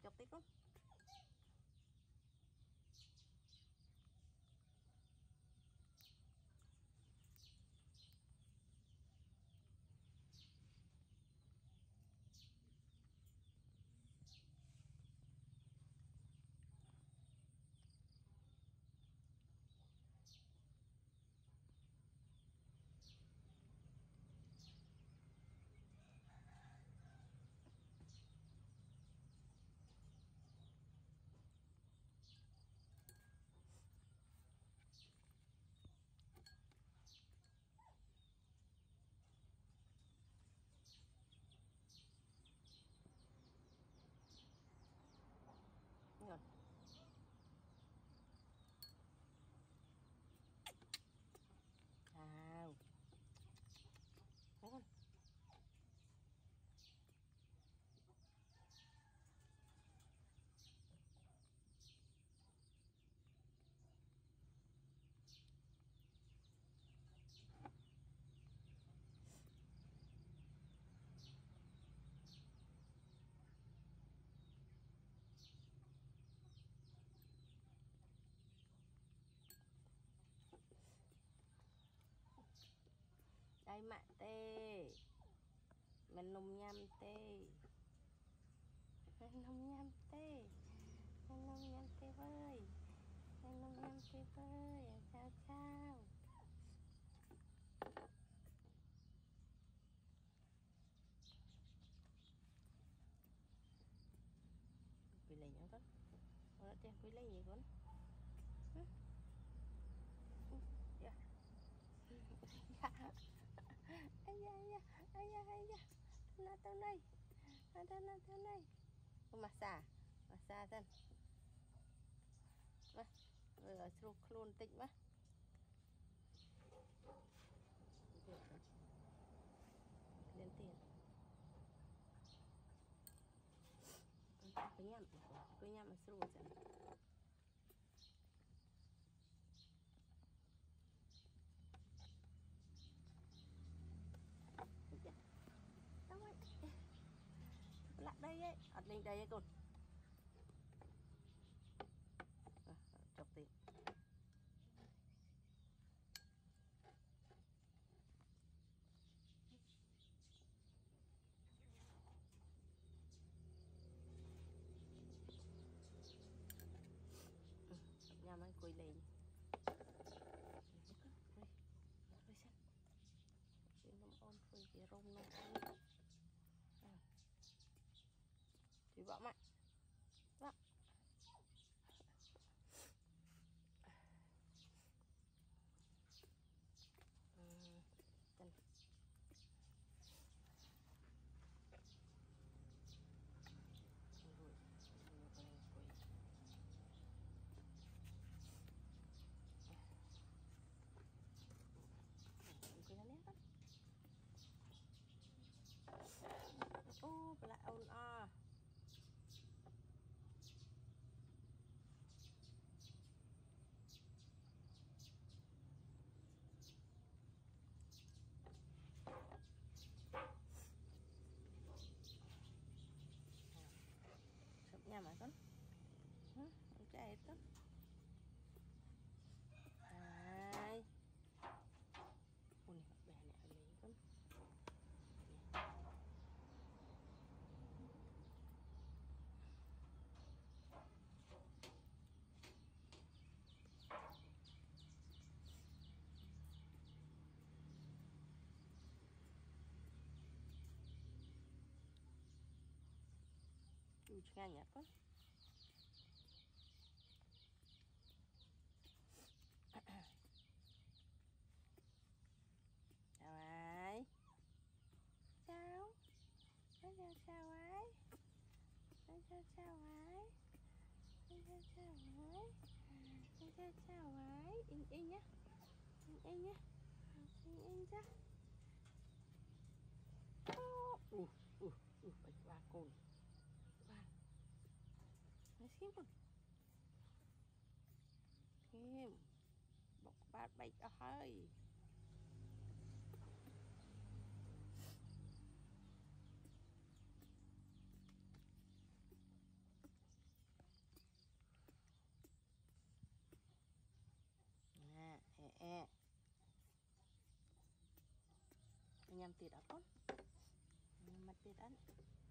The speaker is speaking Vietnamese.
chọc tích luôn. Rồi. Wow. Thấy không? Đây mạ tê. Mình nung nhâm tê. Mình nung nhâm tê. Mình nung nhâm tê với. Mình nung nhâm tê với. Chào chào. Quy lấy nhá con. Ủa tiền quy lấy gì con? Dạ. Dạ. Ai da ai da ai da ai da. Nó tới đây. Nó tới đây. Massage thân. Mà rồi sưu luôn tịnh quá. Lên tiền. Cứ nhắm mà sưu chân. Đâu ấy. Lại đây ấy, ở lên đây ấy con. Chọc tiền. Nhà mình quỳ lên. Quỳ xem. Quỳ nông ôn, quỳ kìa rông nông ôn. Thì bỏ mạnh. Đó. Chân. Rồi. Quỳ. Quỳ nó nét đó. Ô, lại ôn à. Nhà mà con. Con chạy hết. Đây. Ôi này bè này lấy con. Ngang nhá con. Chào ai. Chào. Chào ai. Chào ai. Chào ai. In nhá. In nhá. In ra. Bạch ba cồn. Ba. Nói xíu con. Thêm. Bọc bát bạch ở hơi. nhằm tiệt đó con. Mặt tiệt ăn.